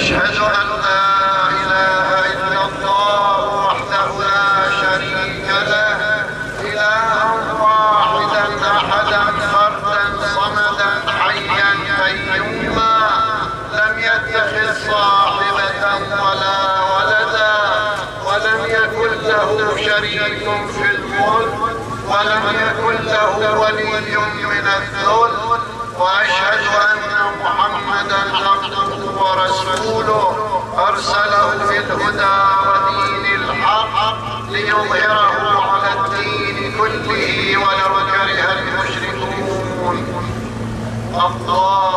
أشهد أن لا إله إلا الله وحده لا شريك له، إلها واحدا أحدا فردا صمدا حيا قيوما، لم يتخذ صاحبة ولا ولدا، ولم يكن له شريك في الملك، ولم يكن له ولي من الذل، وأشهد أن محمدا عبده ورسوله أرسله بالهدى ودين الحق ليظهره على الدين كله ولو كره المشركون. الله